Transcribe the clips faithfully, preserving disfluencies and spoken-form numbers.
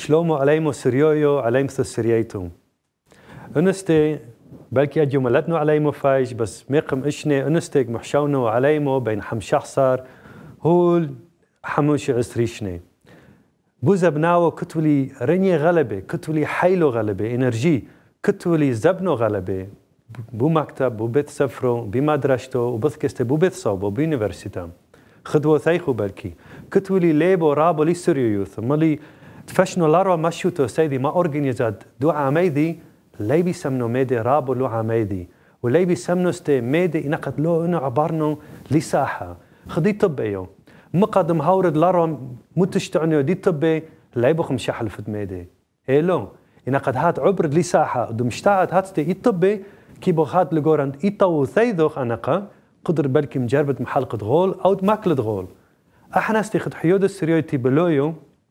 شلومو عليمو سريويو Laymutho Suryeyto. انستي بلكي اجو ملتنو عليمو فايش بس ميقم اشني انستيك محشونو عليمو بين حمشخصر هول حموش عسريشني. بوزا بناو كتولي رني غلبة كتولي حيلو غلبة انرجي كتولي زبنو غلبة بو مكتب بو بيت سفرو بي مدرشتو وبثكستي بو بيت صوبو بيونيفرسيتا خدوو ثيخو بلكي كتولي ليبو رابو لي سوريويو ثم لي تفشنو لاروا مشوتو سيدي ما أورجانيزاد دو عميدي لي بيسمنو ميدي رابو لو عميدي ولي بيسمنو استي ميدي إنقد لو إنو عبارنو لي ساحة خدي طبيو مقدم هورد لاروا متشتعنو دي طبي لي بخم شحل فد ميدي إيه لو إنقد هات عبرد لي ساحة دو مشتاعد هات استي طبي كي بخات لغورند إيطاو ثيدوخ أنقا قدر بلكي مجربة محلقة غول أو ماكلة غول احنا استيخد حيودو Suryoyo Tibeloyo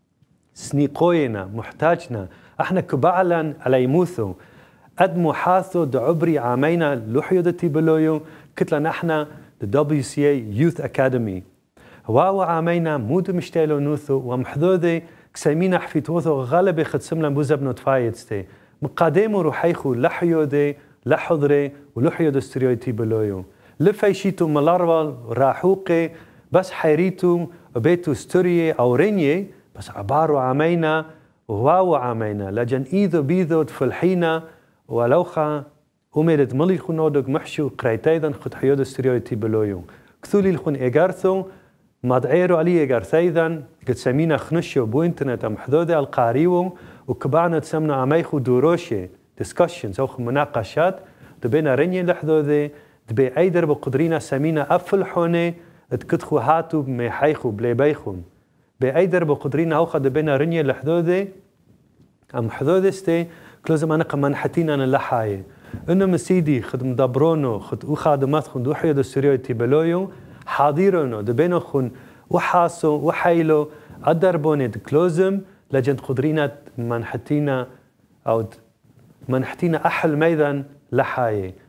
سنيقوينا محتاجنا احنا كبعلا Laymutho ادمو حاثو دعبري عامينا لحيودو Tibeloyo كتلا نحنا دبليو سي اي Youth Academy واو عامينا مودو مشتيلو نوثو ومحذوذي كسيمينا حفيتوثو غالبي خد سملا بوزبنو تفايدستي مقادمو روحيخو لحيودي لحضري ولحيودو Suryoyo Tibeloyo لفايشيتو ملارول راحوقي بس حيريتو وبيتو ستوري أو ريني بس عبارو عامينا وواو عامينا لجن إيذو بيذو تفلحينا ولوخا أميرت ملي خنودك محشو قريتايدن خد حيودو Suryoyo Tibeloyo كثولي لخن إيجارثو مادعيرو علي إيجارثايدن قد سمينا خنشو بو انترنت محذوذي القاريو وكبعنا تسمنا عميخو دوروشي discussions أو مناقشات دبينا ريني لحذوذي دبي أيدر بقدرينا سمينا أفلحوني تكتخو هاتو بميحيخو بليبيخو بأيدر بقدرينا أوخا دبينا رنية لحذوذي أم حذوذستي كلوزم أنا قمان حتينا أنا لحاية إنه مسيدي خد مدبرونو خد وخادمات خن دو حيودو Suryoyo Tibeloyo حاضرونو دبينو خن وحاسو وحيلو أدربوني دكلوزم لجن قدرينا منحتينا أو منحتينا أحل ميدان لحاية